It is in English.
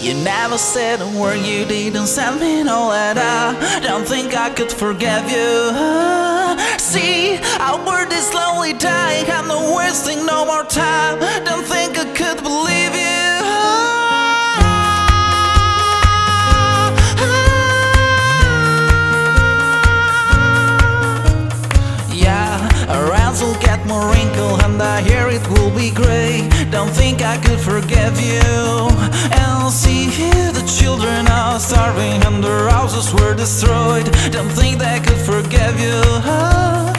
You never said a word, you didn't send me no letter. Don't think I could forgive you. See, I were this lonely die. I'm not wasting no more time. Don't think I could believe you. Our hands will get more wrinkled and I hear it will be grey. Don't think I could forgive you. And see, the children are starving and their houses were destroyed. Don't think they could forgive you.